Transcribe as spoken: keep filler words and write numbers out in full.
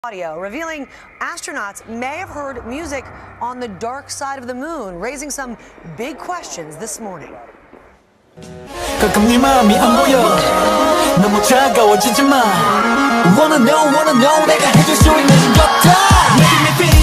Audio revealing astronauts may have heard music on the dark side of the moon, raising some big questions this morning. 가끔 네 마음이 안 보여 너무 차가워지지 마 Wanna know, wanna know 내가 해줄 수 있는 것 다 Making me feel